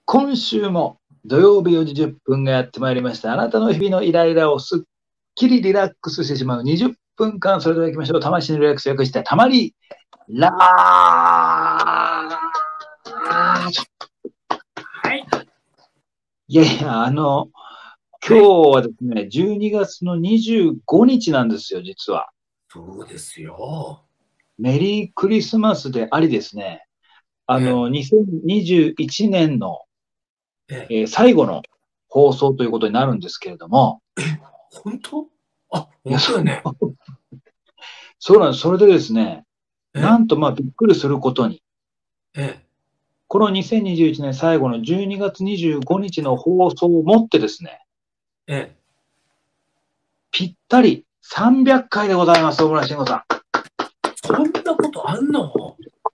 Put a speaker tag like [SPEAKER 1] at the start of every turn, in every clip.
[SPEAKER 1] 今週も土曜日4時10分がやってまいりました。あなたの日々のイライラをすっきりリラックスしてしまう20分間、それでは行きましょう。魂のリラックス略してたまりラー。
[SPEAKER 2] はい。
[SPEAKER 1] いやいや、今日はですね、12月の25日なんですよ、実は。
[SPEAKER 2] そうですよ。
[SPEAKER 1] メリークリスマスでありですね、2021年の、最後の放送ということになるんですけれども。
[SPEAKER 2] 本当？あ、本当よね。
[SPEAKER 1] そうなんです。それでですね、なんとびっくりすることに、この2021年最後の12月25日の放送をもってですね、ぴったり300回でございます、大村慎吾さん。
[SPEAKER 2] そんなことあんの？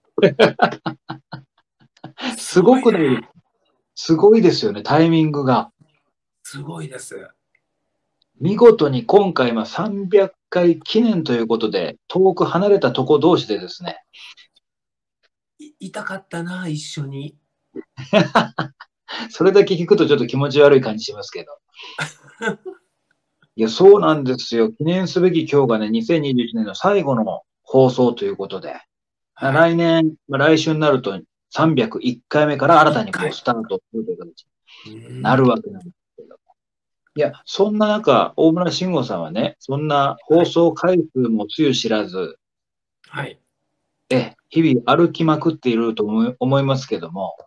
[SPEAKER 1] すごくね、すごいですよね、タイミングが。
[SPEAKER 2] すごいです。
[SPEAKER 1] 見事に今回300回記念ということで、遠く離れたとこ同士でですね。
[SPEAKER 2] 痛かったな、一緒に。
[SPEAKER 1] それだけ聞くとちょっと気持ち悪い感じしますけど。いや、そうなんですよ。記念すべき今日がね、2021年の最後の放送ということで、来年、来週になると301回目から新たにスタートするという形になるわけなんですけど。いや、そんな中、大村慎吾さんはね、そんな放送回数もつゆ知らず、日々歩きまくっていると思いますけども、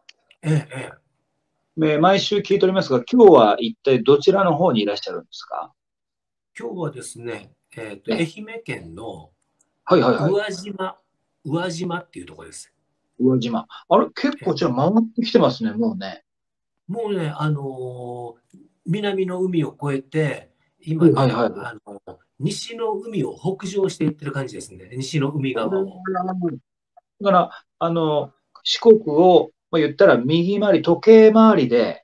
[SPEAKER 1] 毎週聞いておりますが、今日は一体どちらの方にいらっしゃるんですか？
[SPEAKER 2] 今日はですね、愛媛県の宇和島っていうところです。
[SPEAKER 1] 宇和島。あれ、結構こちら回ってきてますね、もうね。
[SPEAKER 2] もうね、南の海を越えて、今ね、西の海を北上していってる感じですね。西の海側を。
[SPEAKER 1] だから、四国を、言ったら右回り、時計回りで、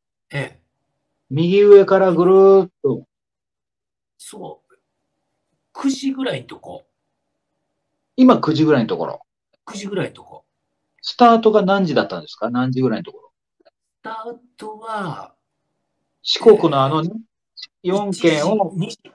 [SPEAKER 1] 右上からぐるーっと。
[SPEAKER 2] そう。9時ぐらいのとこ。
[SPEAKER 1] 今9時ぐらいのところ。
[SPEAKER 2] 9時ぐらいのとこ。
[SPEAKER 1] スタートが何時だったんですか？何時ぐらいのところ。
[SPEAKER 2] スタートは、
[SPEAKER 1] 四国の4県を、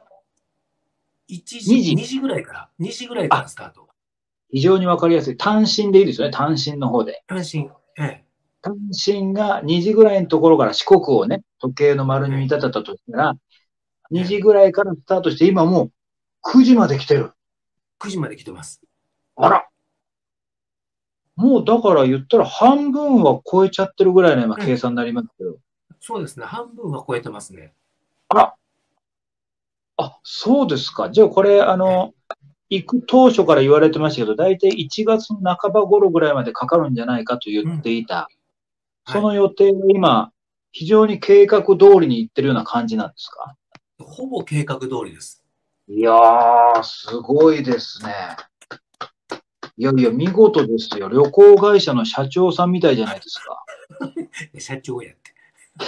[SPEAKER 2] 2時ぐらいから、2時ぐらいからスタート。
[SPEAKER 1] 非常にわかりやすい。単身でいいですよね、単身の方で。
[SPEAKER 2] 単身、
[SPEAKER 1] 単身が2時ぐらいのところから四国をね、時計の丸に見立てたとしたら、2時ぐらいからスタートして、今もう9時まで来てる。
[SPEAKER 2] 9時まで来てます。
[SPEAKER 1] あら。もうだから言ったら半分は超えちゃってるぐらいの今計算になりますけど。
[SPEAKER 2] そうですね。半分は超えてますね。
[SPEAKER 1] あ、そうですか。じゃあこれ、行く当初から言われてましたけど、大体1月の半ば頃ぐらいまでかかるんじゃないかと言っていた。その予定が今、非常に計画通りに行ってるような感じなんですか？
[SPEAKER 2] ほぼ計画通りです。
[SPEAKER 1] いやー、すごいですね。いやいや、見事ですよ。旅行会社の社長さんみたいじゃないですか。
[SPEAKER 2] 社長やって。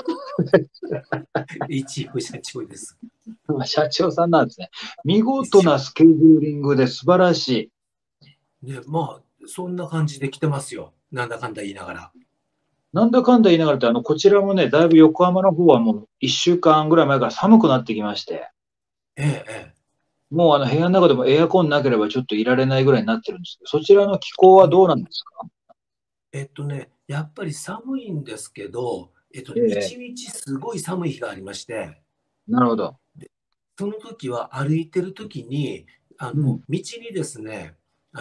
[SPEAKER 2] 一応社長です。
[SPEAKER 1] 社長さんなんですね。見事なスケジューリングで素晴らし
[SPEAKER 2] い。ね、そんな感じで来てますよ。なんだかんだ言いながら。
[SPEAKER 1] なんだかんだ言いながらって、こちらもね、だいぶ横浜の方はもう1週間ぐらい前から寒くなってきまして。もう部屋の中でもエアコンなければちょっといられないぐらいになってるんですけど、そちらの気候はどうなんですか？
[SPEAKER 2] やっぱり寒いんですけど、一日すごい寒い日がありまして。
[SPEAKER 1] なるほど。
[SPEAKER 2] その時は歩いてる時に、道にですね、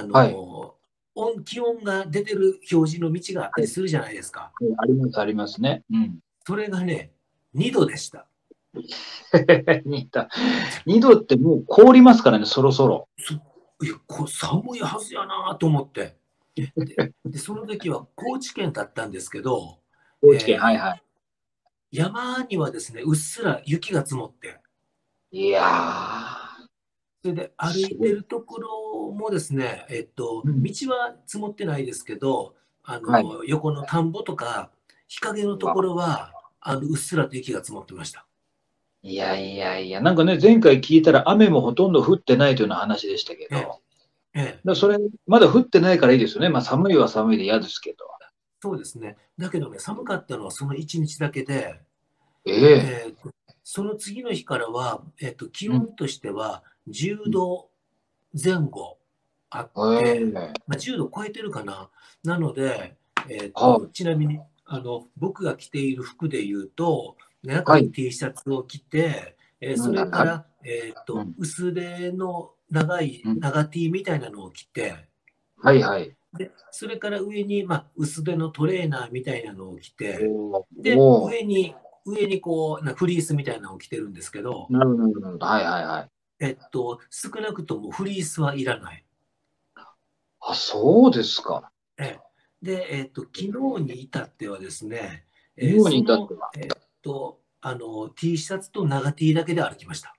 [SPEAKER 2] 気温が出てる表示の道があったりするじゃないですか。
[SPEAKER 1] あります、ありますね。
[SPEAKER 2] それがね、2度でした。
[SPEAKER 1] 2度ってもう凍りますからね、そろそろ。
[SPEAKER 2] いや、寒いはずやなと思って。で、その時は高知県だったんですけど、
[SPEAKER 1] 高知県、
[SPEAKER 2] 山にはですね、うっすら雪が積もって。
[SPEAKER 1] いやー。
[SPEAKER 2] それで歩いてるところもですね、道は積もってないですけど、横の田んぼとか日陰のところはうっすらと雪が積もってました。
[SPEAKER 1] いやいやいや、なんかね、前回聞いたら雨もほとんど降ってないというような話でしたけど、それ、まだ降ってないからいいですよね。寒いは寒いで嫌ですけど。
[SPEAKER 2] そうですね。だけどね、寒かったのはその1日だけで、
[SPEAKER 1] ええ。
[SPEAKER 2] えーと、その次の日からは、気
[SPEAKER 1] うん。
[SPEAKER 2] 温としては10度前後あっ
[SPEAKER 1] え
[SPEAKER 2] て、
[SPEAKER 1] え。
[SPEAKER 2] まあ、10度超えてるかな。なので、
[SPEAKER 1] はい。
[SPEAKER 2] ちなみに僕が着ている服で言うと、中に
[SPEAKER 1] はい。
[SPEAKER 2] T シャツを着て、そ
[SPEAKER 1] はいはいはい。
[SPEAKER 2] れから、
[SPEAKER 1] うん。
[SPEAKER 2] 薄手の長い
[SPEAKER 1] うん。
[SPEAKER 2] 長 T みたいなのを着て、
[SPEAKER 1] はいはい。
[SPEAKER 2] で、それから上に、まあ、薄手のトレーナーみたいなのを着て、
[SPEAKER 1] おー
[SPEAKER 2] で、
[SPEAKER 1] おー。
[SPEAKER 2] 上にこう、フリースみたいなのを着てるんですけど、
[SPEAKER 1] なるほど、なるほど。はいはいはい。
[SPEAKER 2] 少なくともフリースはいらない。
[SPEAKER 1] あ、そうですか。
[SPEAKER 2] ええ、で、昨日に至ってはですね、
[SPEAKER 1] 日に至っては。
[SPEAKER 2] T シャツと長 T だけで歩きました。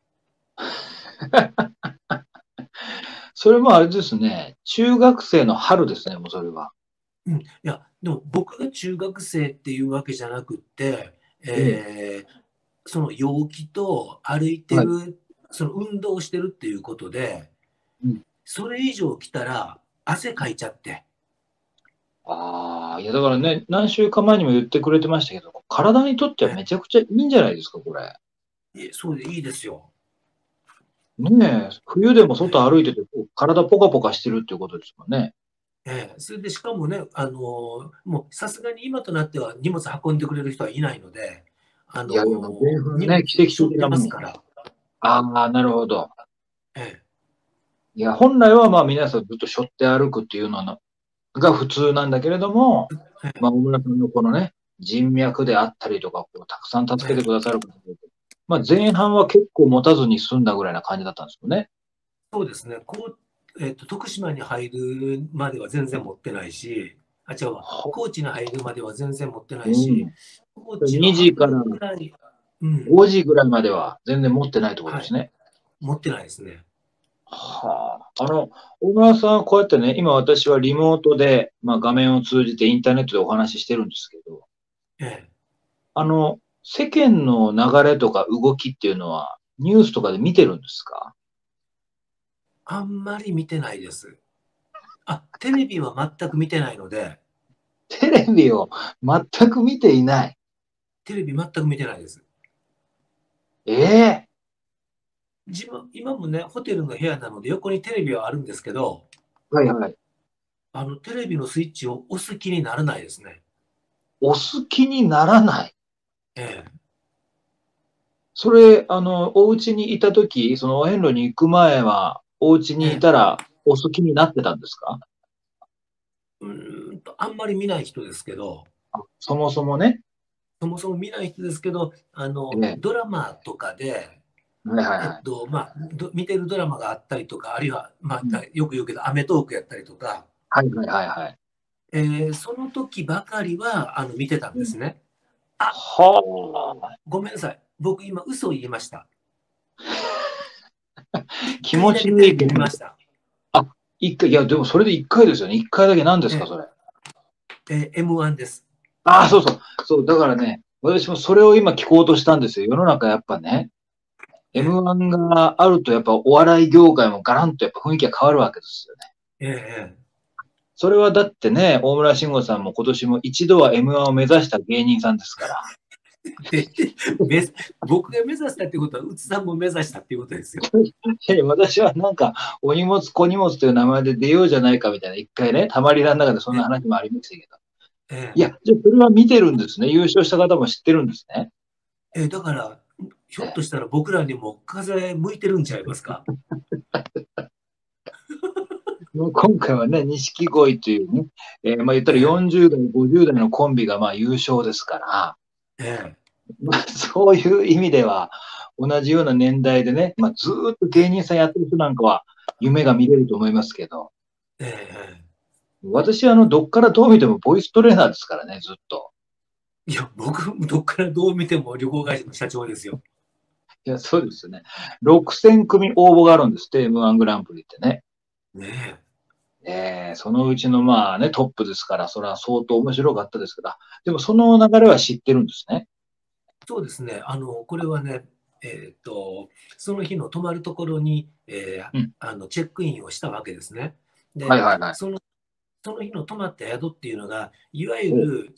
[SPEAKER 1] それもあれですね。中学生の春ですね、もうそれは。
[SPEAKER 2] うん、いや、でも僕が中学生っていうわけじゃなくって、
[SPEAKER 1] ええ。
[SPEAKER 2] その陽気と歩いて
[SPEAKER 1] はい。
[SPEAKER 2] る、その運動をしてるっていうことで、
[SPEAKER 1] うん。
[SPEAKER 2] それ以上来たら汗かいちゃって、
[SPEAKER 1] ああ、いやだからね、何週間前にも言ってくれてましたけど、体にとってはめちゃくちゃいいんじゃないですか、これ。
[SPEAKER 2] そうでいいですよ。
[SPEAKER 1] ねえ、冬でも外
[SPEAKER 2] え
[SPEAKER 1] 歩いてて、体ポカポカしてるっていうことですもんね。
[SPEAKER 2] それでしかもね、もうさすがに今となっては荷物運んでくれる人はいないので、
[SPEAKER 1] いやいや、もう前半ね、
[SPEAKER 2] 荷物
[SPEAKER 1] 奇跡
[SPEAKER 2] 背負って
[SPEAKER 1] 的なもん。
[SPEAKER 2] ますから、
[SPEAKER 1] ああ、なるほど。
[SPEAKER 2] ええ、
[SPEAKER 1] いや、本来はまあ皆さんずっと背負って歩くっていうのが普通なんだけれども、まあ、大村さんのこのね、人脈であったりとか、こうたくさん助けてくださる方がいて、まあ、前半は結構持たずに済んだぐらいな感じだったんですよね。
[SPEAKER 2] そうですね、徳島に入るまでは全然持ってないし、違うわ、
[SPEAKER 1] は
[SPEAKER 2] 高知に入るまでは全然持ってないし、
[SPEAKER 1] うん。
[SPEAKER 2] 高知の
[SPEAKER 1] 2時
[SPEAKER 2] 半
[SPEAKER 1] から
[SPEAKER 2] 分ぐらい、うん、
[SPEAKER 1] 5時ぐらいまでは全然持ってないってこと
[SPEAKER 2] はい、
[SPEAKER 1] ですね。
[SPEAKER 2] 持ってないですね。
[SPEAKER 1] はあ。大村さんはこうやってね、今私はリモートで、まあ、画面を通じてインターネットでお話ししてるんですけど、
[SPEAKER 2] ええ、
[SPEAKER 1] 世間の流れとか動きっていうのは、ニュースとかで見てるんですか？
[SPEAKER 2] あんまり見てないです。テレビは全く見てないので、
[SPEAKER 1] テレビを全く見ていない。
[SPEAKER 2] テレビ全く見てないです。
[SPEAKER 1] ええ。
[SPEAKER 2] 今もね、ホテルの部屋なので横にテレビはあるんですけど、
[SPEAKER 1] はいはい。
[SPEAKER 2] テレビのスイッチを押す気にならないですね。
[SPEAKER 1] お好きにならない。
[SPEAKER 2] ええ。
[SPEAKER 1] それ、お家にいたとき、そのお遍路に行く前は、お家にい
[SPEAKER 2] ええ。
[SPEAKER 1] たらお好きになってたんですか？
[SPEAKER 2] あんまり見ない人ですけど、
[SPEAKER 1] そもそもね。
[SPEAKER 2] そもそも見ない人ですけど、
[SPEAKER 1] ええ。
[SPEAKER 2] ドラマとかで、
[SPEAKER 1] はいはいはい。
[SPEAKER 2] まあ、見てるドラマがあったりとか、あるいは、まあ、
[SPEAKER 1] うん。
[SPEAKER 2] よく言うけど、アメトーークやったりとか、
[SPEAKER 1] はいはいはいはい。
[SPEAKER 2] その時ばかりは見てたん
[SPEAKER 1] うん。
[SPEAKER 2] ですね。あ、
[SPEAKER 1] はあ。
[SPEAKER 2] ごめんなさい。僕今嘘を言いました。一
[SPEAKER 1] 気持
[SPEAKER 2] 回だ
[SPEAKER 1] ちのいい
[SPEAKER 2] けテレビ見ました。
[SPEAKER 1] あ、一回、いや、でもそれで一回ですよね。一回だけ何ですか、
[SPEAKER 2] え
[SPEAKER 1] それ。
[SPEAKER 2] M1 です。
[SPEAKER 1] ああ、そうそう。そう、だからね、私もそれを今聞こうとしたんですよ。世の中やっぱね、
[SPEAKER 2] え
[SPEAKER 1] M1 があるとやっぱお笑い業界もガランとやっぱ雰囲気が変わるわけですよね。
[SPEAKER 2] ええ
[SPEAKER 1] それはだってね、大村慎吾さんも今年も一度は M1 を目指した芸人さんですから。
[SPEAKER 2] ええめ僕が目指したってことは、うつさんも目指したっていうことですよ。
[SPEAKER 1] 私はなんか、お荷物、小荷物という名前で出ようじゃないかみたいな、一回ね、たまりらの中でそんな話もありましたけど。い
[SPEAKER 2] え
[SPEAKER 1] や、じゃあそれは見てるんですね。優勝した方も知ってるんですね。
[SPEAKER 2] だから、ひょっ
[SPEAKER 1] え
[SPEAKER 2] としたら僕らにも風向いてるんちゃいますか？
[SPEAKER 1] 今回はね、錦鯉というね、まあ言ったら
[SPEAKER 2] え
[SPEAKER 1] 40代、50代のコンビがまあ優勝ですから、
[SPEAKER 2] ええ
[SPEAKER 1] まあそういう意味では、同じような年代でね、まあずーっと芸人さんやってる人なんかは夢が見れると思いますけど、
[SPEAKER 2] えええ
[SPEAKER 1] 私はどっからどう見てもボイストレーナーですからね、ずっと。
[SPEAKER 2] いや、僕、どっからどう見ても旅行会社の社長ですよ。
[SPEAKER 1] いや、そうですよね。6000組応募があるんですって、M1 グランプリってね。
[SPEAKER 2] ね
[SPEAKER 1] そのうちのまあね、トップですから、それは相当面白かったですけど、でもその流れは知ってるんですね。
[SPEAKER 2] そうですね。これはね、その日の泊まるところに、
[SPEAKER 1] うん。
[SPEAKER 2] チェックインをしたわけですね。で、
[SPEAKER 1] はいはいはい。
[SPEAKER 2] そのその日の泊まった宿っていうのが、いわゆる、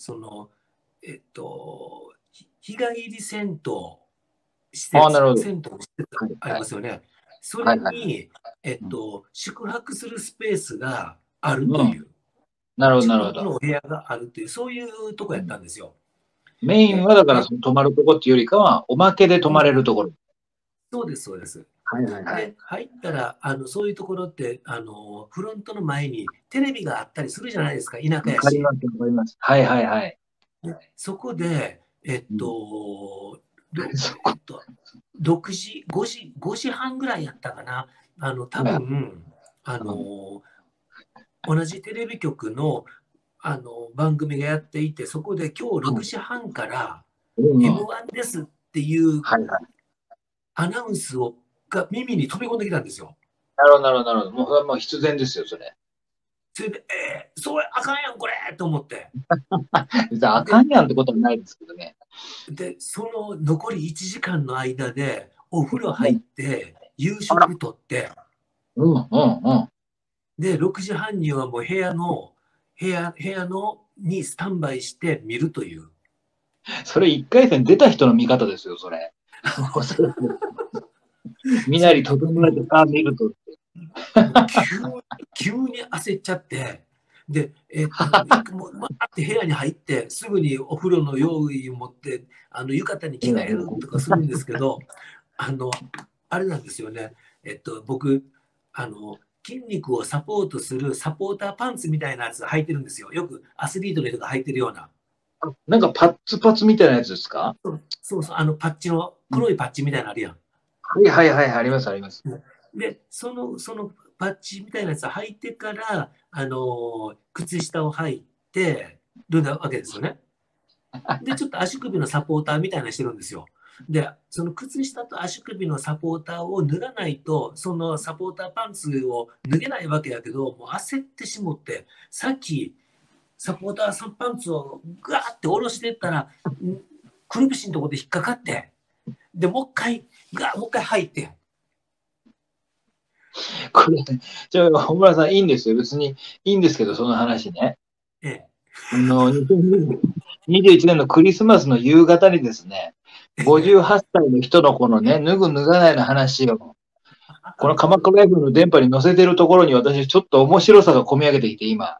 [SPEAKER 2] 日帰り銭湯
[SPEAKER 1] ああ、なるほど。
[SPEAKER 2] 銭湯の施設
[SPEAKER 1] はい、
[SPEAKER 2] あり
[SPEAKER 1] はい。
[SPEAKER 2] ますよね。それ
[SPEAKER 1] はい、はい。
[SPEAKER 2] に、
[SPEAKER 1] うん。
[SPEAKER 2] 宿泊するスペースがある
[SPEAKER 1] うん。
[SPEAKER 2] という、
[SPEAKER 1] なるほど、な
[SPEAKER 2] 宿
[SPEAKER 1] るほど。
[SPEAKER 2] 泊のお部屋があるという、そういうとこやっ
[SPEAKER 1] うん。
[SPEAKER 2] たんですよ。
[SPEAKER 1] メイン
[SPEAKER 2] で、
[SPEAKER 1] はだからその泊まるとこっていうよりかは、おまけで泊まれるところ。
[SPEAKER 2] そうです、そうです。
[SPEAKER 1] はいはいはい。
[SPEAKER 2] で、入ったら、そういうところって、フロントの前にテレビがあったりするじゃないですか、田舎やし。
[SPEAKER 1] わかります、わかります。はいはいはい。
[SPEAKER 2] で、そこで、
[SPEAKER 1] うん。
[SPEAKER 2] ろ
[SPEAKER 1] そこ。
[SPEAKER 2] えっと、6時、5時半ぐらいやったかな。多
[SPEAKER 1] はいはい。
[SPEAKER 2] 分、あ
[SPEAKER 1] うん。
[SPEAKER 2] の、同じテレビ局の、番組がやっていて、そこで今日6
[SPEAKER 1] はい。
[SPEAKER 2] 時半から
[SPEAKER 1] うん。
[SPEAKER 2] M1 ですっていう
[SPEAKER 1] はいはい。
[SPEAKER 2] アナウンスが耳に飛び込んできたんですよ。
[SPEAKER 1] なるほど、なるほど、なるほど。もう、それはもう必然ですよ、それ。
[SPEAKER 2] それで、それあかんやん、これと思って。
[SPEAKER 1] 別にあか
[SPEAKER 2] で、
[SPEAKER 1] んやんってことはないですけどね。
[SPEAKER 2] その残り1時間の間で、お風呂入っ
[SPEAKER 1] うん。
[SPEAKER 2] て、夕
[SPEAKER 1] あら。
[SPEAKER 2] 食とって、
[SPEAKER 1] うん、うん、うん。
[SPEAKER 2] で、6時半にはもう部屋のにスタンバイして見るという。
[SPEAKER 1] それ一回戦出た人の見方ですよ、それ。もうそれ身な
[SPEAKER 2] それ、
[SPEAKER 1] り整えてさあ見るとって。
[SPEAKER 2] もう急に焦っちゃって、で、もう、わーって部屋に入って、すぐにお風呂の用意を持って、浴衣に着替えるとかするんですけど、あの、あれなんですよね。僕、筋肉をサポートするサポーターパンツみたいなやつ履いてるんですよ。よくアスリートの人が履いてるような。
[SPEAKER 1] なんかパッツパツみたいなやつですか？
[SPEAKER 2] そうそう、パッチの、
[SPEAKER 1] うん。
[SPEAKER 2] 黒いパッチみたいなのあるやん。
[SPEAKER 1] はいはいはい、ありますあります。
[SPEAKER 2] で、そのパッチみたいなやつ履いてから、靴下を履いてるわけですよね。で、ちょっと足首のサポーターみたいなのしてるんですよ。で、その靴下と足首のサポーターを脱がないと、そのサポーターパンツを脱げないわけやけど、もう焦ってしもって、さっきサポーターパンツをガーって下ろしていったら、くるぶしのところで引っかかって、で、もう一回履いて、
[SPEAKER 1] これ、小村さんいいんですよ。別にいいんですけど、その話ね。
[SPEAKER 2] え
[SPEAKER 1] 2021年のクリスマスの夕方にですね、58
[SPEAKER 2] え、
[SPEAKER 1] 歳の人のこのね、脱ぐ脱がないの話を、この鎌倉 FM の電波に乗せてるところに私ちょっと面白さが込み上げてきて今、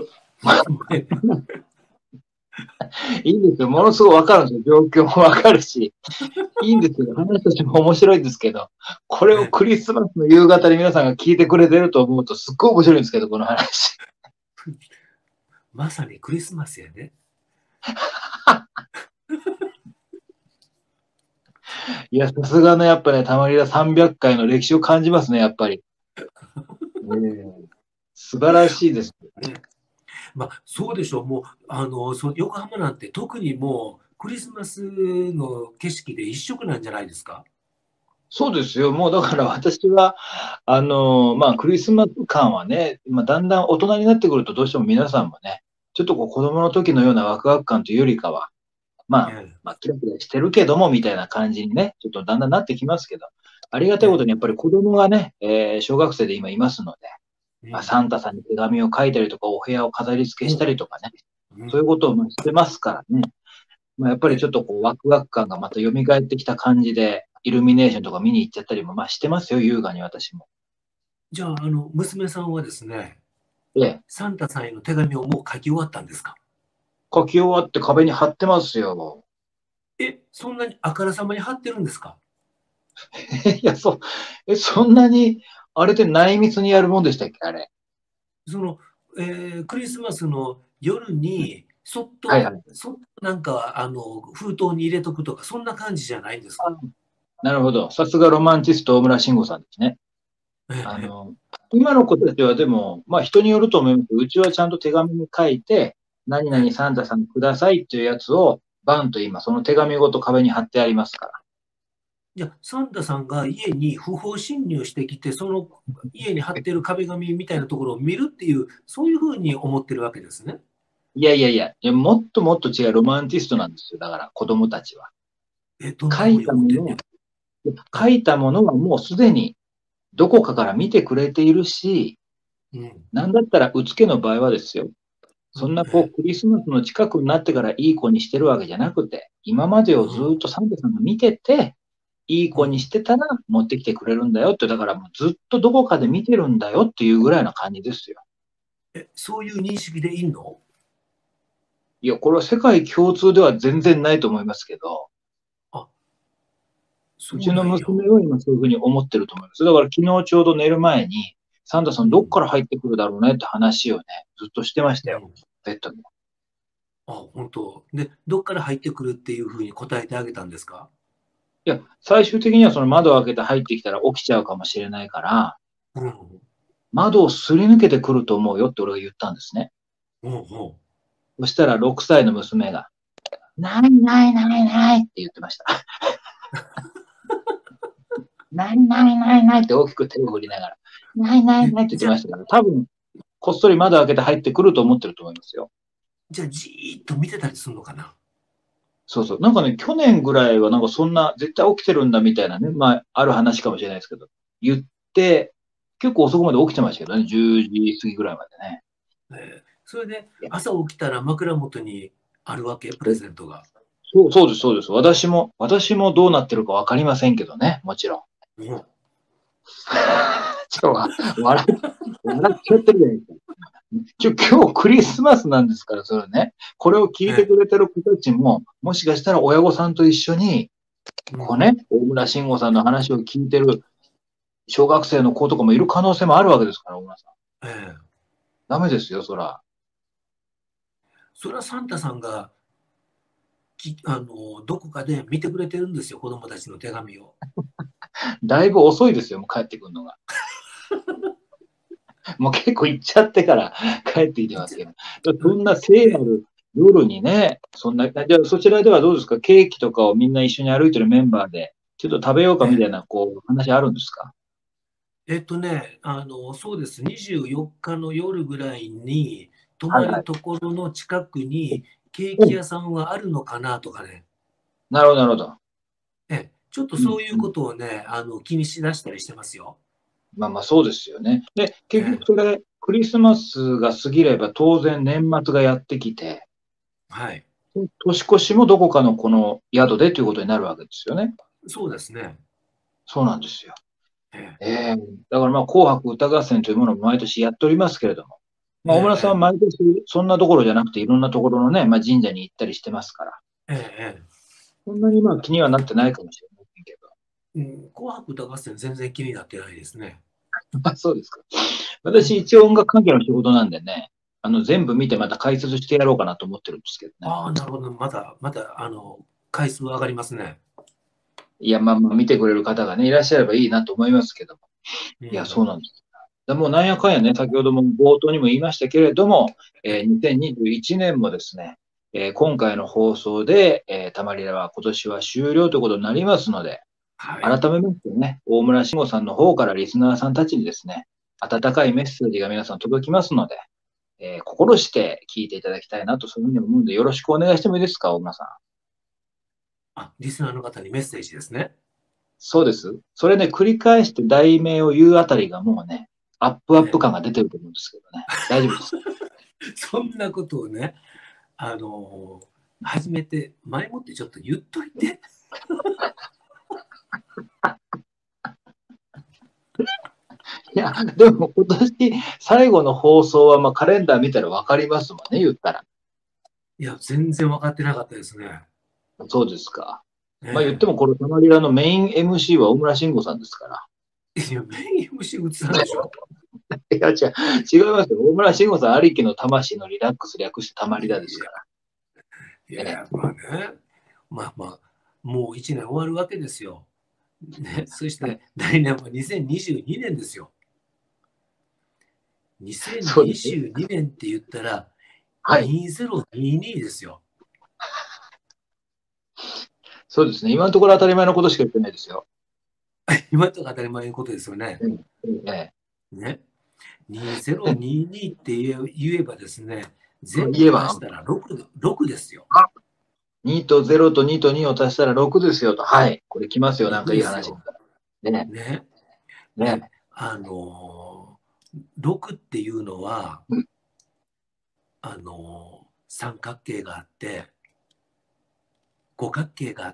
[SPEAKER 1] いいんですよ。ものすごいわかるんですよ。状況もわかるし、いいんですよ。話としても面白いんですけど、これをクリスマスの夕方に皆さんが聞いてくれてると思うとすっごい面白いんですけど、この話。
[SPEAKER 2] まさにクリスマスやね。
[SPEAKER 1] いや、さすがのやっぱね、たまりだ300回の歴史を感じますね、やっぱり。素晴らしいです。
[SPEAKER 2] ね、まあ、そうでしょう。もう、横浜なんて特にもうクリスマスの景色で一色なんじゃないですか。
[SPEAKER 1] そうですよ。もうだから私は、まあ、クリスマス感はね、まあ、だんだん大人になってくるとどうしても皆さんもね、ちょっとこう子供の時のようなワクワク感というよりかは、まあ、
[SPEAKER 2] え
[SPEAKER 1] まあ、キラキラしてるけども、みたいな感じにね、ちょっとだんだんなってきますけど、ありがたいことにやっぱり子供がね、小学生で今いますので、まあ、
[SPEAKER 2] うん、
[SPEAKER 1] サンタさんに手紙を書いたりとか、お部屋を飾り付けしたりとかね、
[SPEAKER 2] うん、
[SPEAKER 1] そういうことをまあしてますからね。まあ、やっぱり
[SPEAKER 2] え、
[SPEAKER 1] ちょっとこうワクワク感がまた蘇ってきた感じで、イルミネーションとか見に行っちゃったりもまあしてますよ、優雅に私も。
[SPEAKER 2] じゃあ、娘さんはですね、
[SPEAKER 1] で、
[SPEAKER 2] サンタさんへの手紙をもう書き終わったんですか？
[SPEAKER 1] 書き終わって壁に貼ってますよ。
[SPEAKER 2] そんなにあからさまに貼ってるんですか？
[SPEAKER 1] いや、そんなに、あれって内密にやるもんでしたっけ、あれ。
[SPEAKER 2] その、クリスマスの夜に、
[SPEAKER 1] はいはい。
[SPEAKER 2] そっとなんか、封筒に入れとくとか、そんな感じじゃないんですか？
[SPEAKER 1] なるほど。さすがロマンチスト大村慎吾さんですね。
[SPEAKER 2] え
[SPEAKER 1] あ
[SPEAKER 2] え、
[SPEAKER 1] の、今の子たちはでも、まあ人によると思いますけど、うちはちゃんと手紙に書いて、何
[SPEAKER 2] ええ。
[SPEAKER 1] 々サンタさんくださいっていうやつを、バンと今、その手紙ごと壁に貼ってありますから。
[SPEAKER 2] じゃあ、サンタさんが家に不法侵入してきて、その家に貼ってる壁紙みたいなところを見るっていう、そういうふうに思ってるわけですね。
[SPEAKER 1] いやいやいや、いやもっともっと違うロマンティストなんですよ。だから子供たちは。
[SPEAKER 2] どんな
[SPEAKER 1] 書
[SPEAKER 2] ふうに
[SPEAKER 1] いたものを、
[SPEAKER 2] 思ってんねん。はい。
[SPEAKER 1] 書いたものはもうすでにどこかから見てくれているし、
[SPEAKER 2] うん。
[SPEAKER 1] なんだったら、うつけの場合はですよ。そんなクリスマスの近くになってからいい子にしてるわけじゃなくて、今までをずっとサンタさんが見てて、いい子にしてたら持ってきてくれるんだよって、だからもうずっとどこかで見てるんだよっていうぐらいな感じですよ。
[SPEAKER 2] そういう認識でいいの？
[SPEAKER 1] いや、これは世界共通では全然ないと思いますけど、
[SPEAKER 2] あ、そ
[SPEAKER 1] うちの
[SPEAKER 2] うなんや。
[SPEAKER 1] 娘は今そういうふうに思ってると思います。だから昨日ちょうど寝る前に、サンタさんどっから入ってくるだろうねって話をね、ずっとしてましたよ。ベッドで。
[SPEAKER 2] 本当。で、どっから入ってくるっていうふうに答えてあげたんですか？
[SPEAKER 1] いや、最終的にはその窓を開けて入ってきたら起きちゃうかもしれないから、
[SPEAKER 2] うん。
[SPEAKER 1] 窓をすり抜けてくると思うよって俺が言ったんですね。
[SPEAKER 2] うん。
[SPEAKER 1] そしたら6歳の娘が、ないないないないって言ってました。ないないないないって大きく手を振りながら、ないないないって言ってましたから、多分、こっそり窓開けて入ってくると思ってると思いますよ。
[SPEAKER 2] じゃあ、じーっと見てたりするのかな？
[SPEAKER 1] そうそう。なんかね、去年ぐらいはなんかそんな、絶対起きてるんだみたいなね、まあ、ある話かもしれないですけど、言って、結構遅くまで起きてましたけどね、10時過ぎぐらいまでね。
[SPEAKER 2] それで、朝起きたら枕元にあるわけ、プレゼントが。
[SPEAKER 1] そうです、そうです。私もどうなってるかわかりませんけどね、もちろん。
[SPEAKER 2] うん。
[SPEAKER 1] ちょ、笑っちゃってるじゃないですか。今日クリスマスなんですから、それね。これを聞いてくれてる子たちも、もしかしたら親御さんと一緒に、こうね、大村慎吾さんの話を聞いてる小学生の子とかもいる可能性もあるわけですから、大村さん。ダメですよ、そら。
[SPEAKER 2] それはサンタさんがどこかで見てくれてるんですよ、子供たちの手紙を。
[SPEAKER 1] だいぶ遅いですよ、もう帰ってくるのが。もう結構行っちゃってから帰ってきてますけど。そんな聖なる夜にね、そんな、じゃあそちらではどうですか？ケーキとかをみんな一緒に歩いてるメンバーで、ちょっと食べようかみたいな、こう、話あるんですか？
[SPEAKER 2] そうです。24日の夜ぐらいに、泊
[SPEAKER 1] はいはい。
[SPEAKER 2] まるところの近くにケーキ屋さんはあるのかなとかね。
[SPEAKER 1] なるほど、なるほど。
[SPEAKER 2] ちょっと
[SPEAKER 1] うん
[SPEAKER 2] そういうことをね、気にしだしたりしてますよ。
[SPEAKER 1] まあまあそうですよね。で、結
[SPEAKER 2] ええ、
[SPEAKER 1] 局それ、クリスマスが過ぎれば当然年末がやってきて、
[SPEAKER 2] はい。
[SPEAKER 1] 年越しもどこかのこの宿でということになるわけですよね。
[SPEAKER 2] そうですね。
[SPEAKER 1] そうなんですよ。
[SPEAKER 2] え
[SPEAKER 1] ええだからまあ紅白歌合戦というものを毎年やっておりますけれども、
[SPEAKER 2] え、
[SPEAKER 1] まあ大村さんは
[SPEAKER 2] え
[SPEAKER 1] 毎年そんなところじゃなくていろんなところのね、まあ神社に行ったりしてますから、
[SPEAKER 2] え、ええ、
[SPEAKER 1] そんなにまあ気にはなってないかもしれませんけ
[SPEAKER 2] 紅白歌合戦全然気になってないですね。
[SPEAKER 1] ど。あ、そうですか。私一応音楽関係の仕事なんでね、全部見てまた解説してやろうかなと思ってるんですけどね。
[SPEAKER 2] ああ、なるほど。また、回数上がりますね。
[SPEAKER 1] いや、まあまあ見てくれる方がね、いらっしゃればいいなと思いますけども。いや、そうなんです。もうなんやかんやね、先ほども冒頭にも言いましたけれども、2021年もですね、今回の放送で、たまりらは今年は終了ということになりますので、
[SPEAKER 2] はい。
[SPEAKER 1] 改めましてね、大村慎吾さんの方からリスナーさんたちにですね、温かいメッセージが皆さん届きますので、心して聞いていただきたいなと、そういうふうに思うので、よろしくお願いしてもいいですか、大村さん。
[SPEAKER 2] リスナーの方にメッセージですね。
[SPEAKER 1] そうです。それね、繰り返して題名を言うあたりがもうね、アップアップ感が出てると思うんですけどね。大丈夫です。
[SPEAKER 2] そんなことをね、初めて、前もってちょっと言っといて。
[SPEAKER 1] いや、でも今年最後の放送は、まあカレンダー見たらわかりますもんね、言ったら。
[SPEAKER 2] いや、全然分かってなかったですね。
[SPEAKER 1] そうですか。まあ言って
[SPEAKER 2] え
[SPEAKER 1] もこのたまりらのメイン MC は大村慎吾さんですから。
[SPEAKER 2] いや、メイン MC 映さんでしょ。
[SPEAKER 1] いや、違いますよ。大村慎吾さんありきの魂のリラックス略してたまりらですから。
[SPEAKER 2] まあね、もう1年終わるわけですよ。ね、そして来年は2022年ですよ。
[SPEAKER 1] そうですね。
[SPEAKER 2] 2022年って言ったら、
[SPEAKER 1] はい。
[SPEAKER 2] 2022ですよ。
[SPEAKER 1] そうですね。今のところ当たり前のことしか言ってないですよ。
[SPEAKER 2] 今とか当たり前のことですよね。
[SPEAKER 1] え
[SPEAKER 2] ね。2022って言えばですね、全部
[SPEAKER 1] 言えば、
[SPEAKER 2] 足したら6ですよ。
[SPEAKER 1] 2と0と2と2を足したら6ですよと。はい。これ来ますよ。なん
[SPEAKER 2] 6
[SPEAKER 1] かいい
[SPEAKER 2] ですよ。
[SPEAKER 1] 話。ね。
[SPEAKER 2] ね。
[SPEAKER 1] ね。
[SPEAKER 2] で、 6っていうのは、
[SPEAKER 1] うん。
[SPEAKER 2] 三角形があって、五角形があって、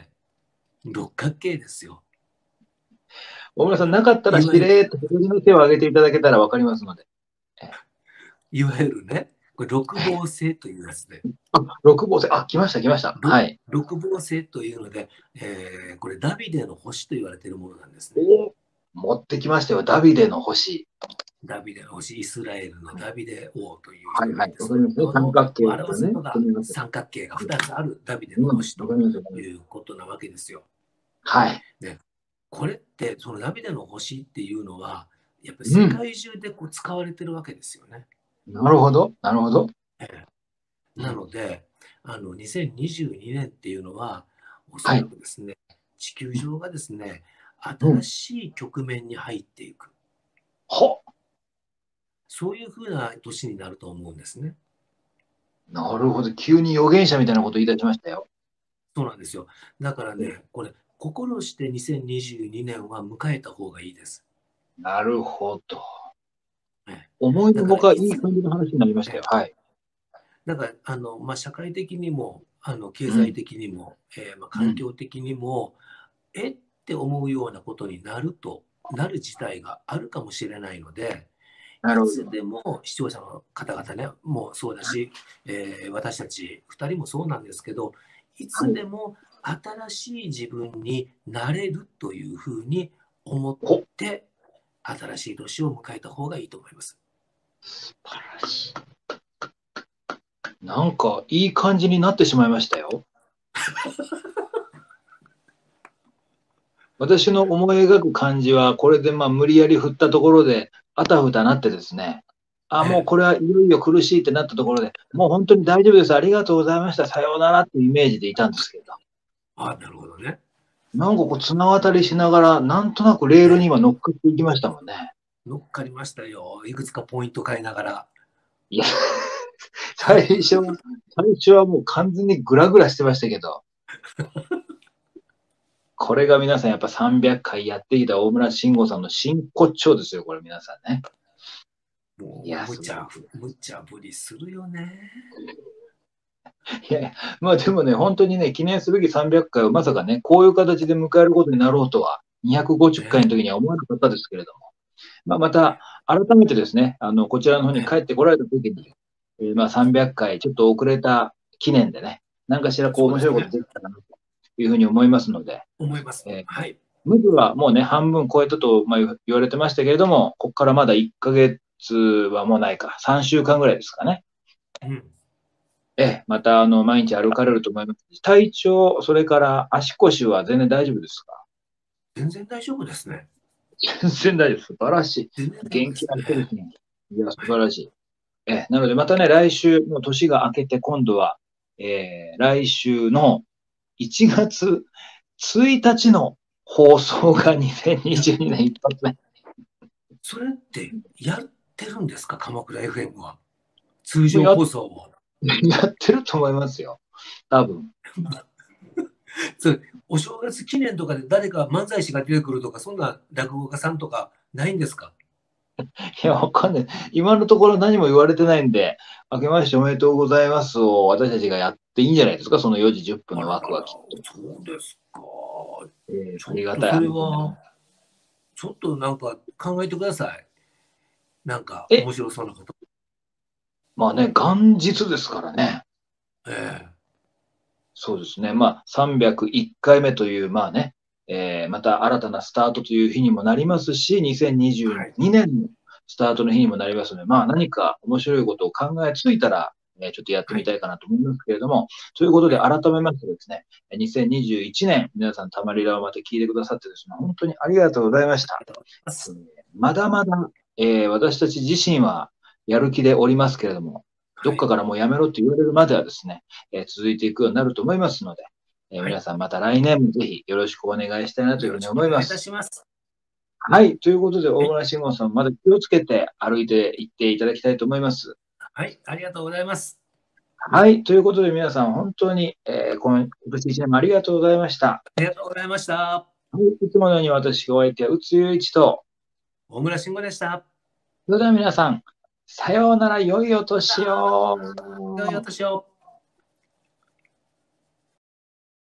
[SPEAKER 2] 六角形ですよ。
[SPEAKER 1] 大村さん、なかったらし
[SPEAKER 2] いわゆる、
[SPEAKER 1] れーっと一人の手を挙げていただけたらわかりますので。
[SPEAKER 2] いわゆるね、これ六芒星というやつで、
[SPEAKER 1] 六芒星。あ、来ました、来ました。はい。
[SPEAKER 2] 六芒星というので、これダビデの星と言われているものなんですね。
[SPEAKER 1] おー、持ってきましたよ。ダビデの星。
[SPEAKER 2] ダビデの星、イスラエルのダビデ王という
[SPEAKER 1] はいはい。
[SPEAKER 2] 人なんですけ
[SPEAKER 1] わかりますね。
[SPEAKER 2] ど、
[SPEAKER 1] 三角形
[SPEAKER 2] 表
[SPEAKER 1] とね。
[SPEAKER 2] すのが
[SPEAKER 1] 組み合わせて。
[SPEAKER 2] 三角形が2つあるダビデ
[SPEAKER 1] うん。
[SPEAKER 2] の星と
[SPEAKER 1] わかります、わかります。
[SPEAKER 2] いうことなわけですよ。
[SPEAKER 1] はい。
[SPEAKER 2] ね、これって、そのダビデの星っていうのは、やっぱり世
[SPEAKER 1] うん。
[SPEAKER 2] 界中でこう使われてるわけですよね。
[SPEAKER 1] なるほど。なるほど。
[SPEAKER 2] ええな
[SPEAKER 1] うん。
[SPEAKER 2] ので、2022年っていうのは、おそら
[SPEAKER 1] はい。
[SPEAKER 2] くですね、地球上がですね、
[SPEAKER 1] うん。
[SPEAKER 2] 新しい局面に入っていく、
[SPEAKER 1] ほ、
[SPEAKER 2] そういうふうな年になると思うんですね。
[SPEAKER 1] なるほど。急に預言者みたいなこと言い出しましたよ。
[SPEAKER 2] そうなんですよ。だからね、これ、心して2022年は迎えた方がいいです。
[SPEAKER 1] なるほど。
[SPEAKER 2] え
[SPEAKER 1] 思いのほ
[SPEAKER 2] だから、いつ、
[SPEAKER 1] かいい感じの話になりましたよ。
[SPEAKER 2] え
[SPEAKER 1] はい。
[SPEAKER 2] だから、社会的にも、経済
[SPEAKER 1] うん。
[SPEAKER 2] 的にも、
[SPEAKER 1] うん。
[SPEAKER 2] 環境的にも、えって思うようなことになる事態があるかもしれないので、い
[SPEAKER 1] なるほど。
[SPEAKER 2] つでも視聴者の方々ね、もうそうだし、私たち2人もそうなんですけど、い
[SPEAKER 1] はい。
[SPEAKER 2] つでも新しい自分になれるというふうに思っ
[SPEAKER 1] ほ、
[SPEAKER 2] て、新しい年を迎えた方がいいと思います。
[SPEAKER 1] 素晴らしい。なんか、いい感じになってしまいましたよ。私の思い描く感じは、これでまあ無理やり振ったところで、あたふたなってですね、あ、もう
[SPEAKER 2] ええ、
[SPEAKER 1] これはいよいよ苦しいってなったところで、もう本当に大丈夫です、ありがとうございました、さようならっていうイメージでいたんですけど、
[SPEAKER 2] なるほどね。
[SPEAKER 1] なんかこう綱渡りしながら、なんとなくレールに
[SPEAKER 2] ええ、
[SPEAKER 1] 今乗っかっていきましたもんね。
[SPEAKER 2] 乗っかりましたよ。いくつかポイント変えながら。
[SPEAKER 1] いや、最初はもう完全にグラグラしてましたけど、これが皆さんやっぱ300回やってきた大村慎吾さんの真骨頂ですよ、これ皆さんね。い
[SPEAKER 2] もう、
[SPEAKER 1] や、素晴らしい。
[SPEAKER 2] 無茶ぶりするよね。
[SPEAKER 1] いやいや、まあでもね、本当にね、記念すべき300回をまさかね、こういう形で迎えることになろうとは、250回の
[SPEAKER 2] ね。
[SPEAKER 1] 時には思わなかったですけれども、まあ、また改めてですね、こちらの方に
[SPEAKER 2] ええ、
[SPEAKER 1] 帰ってこられた時に、まあ300回ちょっと遅れた記念でね、何かしらこう面白いこと
[SPEAKER 2] そうですね。
[SPEAKER 1] できたらなというふうに思いますので、
[SPEAKER 2] 思います。
[SPEAKER 1] えー、
[SPEAKER 2] はい。
[SPEAKER 1] 無理はもうね、半分超えたと、まあ、言われてましたけれども、ここからまだ1ヶ月はもうないか、3週間ぐらいですかね。
[SPEAKER 2] うん。
[SPEAKER 1] また毎日歩かれると思います。体調、それから足腰は全然大丈夫ですか？
[SPEAKER 2] 全然大丈夫ですね。
[SPEAKER 1] 全然大丈夫。素晴らしい。
[SPEAKER 2] 全然大丈夫です。
[SPEAKER 1] 元気な人で
[SPEAKER 2] え
[SPEAKER 1] すね。いや、素
[SPEAKER 2] はい。
[SPEAKER 1] 晴らしい。なので、またね、来週、もう年が明けて、今度は、来週の1月1日の放送が
[SPEAKER 2] いや、
[SPEAKER 1] 2022年一発目。
[SPEAKER 2] それってやってるんですか、鎌倉 FM は。通常
[SPEAKER 1] もう
[SPEAKER 2] 放送を。
[SPEAKER 1] やってると思いますよ。多分。
[SPEAKER 2] それ、お正月記念とかで誰か漫才師が出てくるとか、そんな落語家さんとかないんですか？
[SPEAKER 1] いや、わかんない。今のところ何も言われてないんで、明けましておめでとうございますを私たちがやっていいんじゃないですか、その4時10分の
[SPEAKER 2] あららら、
[SPEAKER 1] 枠はきっと。
[SPEAKER 2] そうですか。
[SPEAKER 1] ありがたい
[SPEAKER 2] ちょっとそれは、
[SPEAKER 1] 話になります。
[SPEAKER 2] ちょっとなんか考えてください。なんか
[SPEAKER 1] え、
[SPEAKER 2] 面白そうなこと。
[SPEAKER 1] まあね、元日ですからね。
[SPEAKER 2] ええ
[SPEAKER 1] そうですね。まあ、301回目という、まあね、また新たなスタートという日にもなりますし、2022
[SPEAKER 2] はい。
[SPEAKER 1] 年のスタートの日にもなりますので、まあ何か面白いことを考えついたら、ちょっとやって
[SPEAKER 2] はい。
[SPEAKER 1] みたいかなと思いますけれども、ということで
[SPEAKER 2] はい。
[SPEAKER 1] 改めましてですね、2021年、皆さんたまり場をまた聞いてくださってですね、本当にありがとうございました。
[SPEAKER 2] ありがとうございます。
[SPEAKER 1] まだまだ、私たち自身はやる気でおりますけれども、ど
[SPEAKER 2] はい。
[SPEAKER 1] っかからもうやめろと言われるまではですね、続いていくようになると思いますので、
[SPEAKER 2] はい。
[SPEAKER 1] 皆さんまた来年もぜひよろしくお願いしたいなというふうに
[SPEAKER 2] よろしくお願いいた
[SPEAKER 1] 思います。
[SPEAKER 2] します。
[SPEAKER 1] はい。ということで、大
[SPEAKER 2] はい。
[SPEAKER 1] 村慎吾さん、まだ気をつけて歩いていっていただきたいと思います。
[SPEAKER 2] はい。ありがとうございます。
[SPEAKER 1] はい。ということで、皆さん、本当に、今年1年もありがとうございました。
[SPEAKER 2] ありがとうございました。
[SPEAKER 1] はい。いつものように私がお相手は、宇津雄一と、
[SPEAKER 2] 大村慎吾でした。
[SPEAKER 1] それでは皆さん、さようなら、良いお年
[SPEAKER 2] さようなら。良いお
[SPEAKER 1] を。
[SPEAKER 2] 年を。